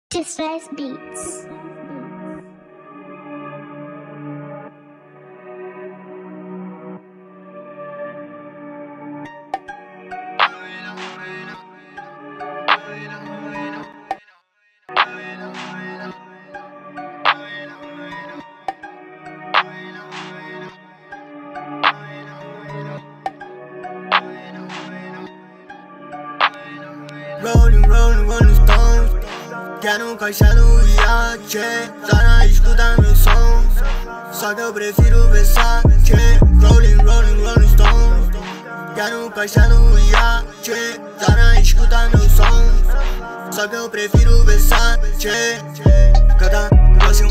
Disperse Beats. Rolling Stones. Quero um caixa no iate, tá na escuta meu som. Só que eu prefiro Versace. Rolling Stones. Quero um caixa no iate, tá na escuta meu som. Só que eu prefiro Versace. Cada doce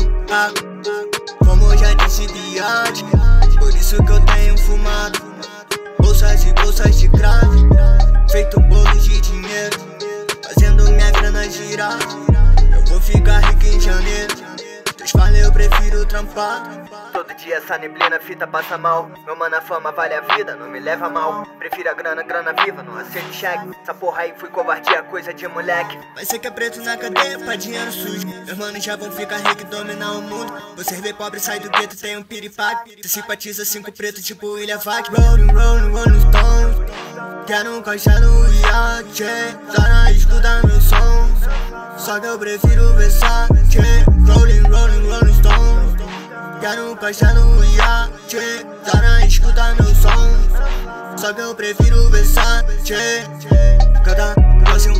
como já disse de arte. Por isso que eu tenho fumado bolsas e bolsas de crack, feito bolos de dinheiro, fazendo minha grana girar. Eu vou ficar rico em janeiro, Deus fala eu prefiro trampar. Todo dia essa neblina, fita passa mal. Meu mano, a fama vale a vida, não me leva mal. Prefiro a grana viva, não aceito cheque. Essa porra aí foi covardia, coisa de moleque. Vai ser que é preto na cadeia pra dinheiro sujo. Meus manos já vão ficar ricos e dominar o mundo. Você vê pobre, sai do gueto, tem um piripaque. Você simpatiza cinco preto tipo William Vac. Rolling Stones. Quero um caixa no iate, tá na escuta meu som. Só que eu prefiro Versace. Rolling Stones. Quero um caixa no iate, tá na escuta meu som. Só que eu prefiro Versace. Cada doce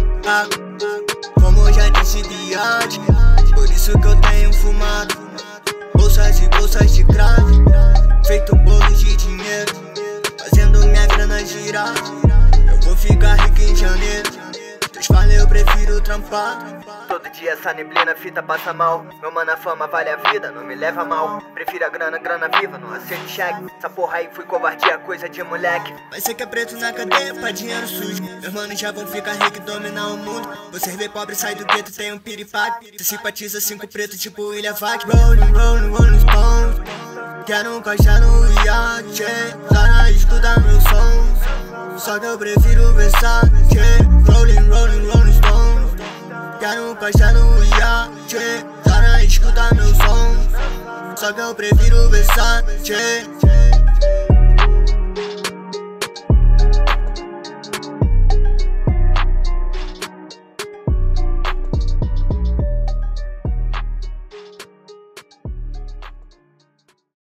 como eu já disse de arte. Por isso que eu tenho fumado bolsas e bolsas de crack, feito bolos de dinheiro, fazendo minha grana girar. Eu vou ficar rico em janeiro, Deus fala eu prefiro trampar. Todo dia essa neblina, fita passa mal. Meu mano, a fama vale a vida, não me leva mal. Prefiro a grana viva, não aceito cheque. Essa porra aí foi covardia, coisa de moleque. Vai ser que é preto na cadeia pra dinheiro sujo. Meus manos já vão ficar ricos e dominar o mundo. Você vê pobre, sai do gueto, tem um piripaque. Você simpatiza cinco preto tipo William Vac. Rolling Stones. Quero um caixa no iate, tá na escuta meu som. Só que eu prefiro Versace. Rolling Stones. Quero um caixa no iate, tá na escuta meu som. Só que eu prefiro Versace.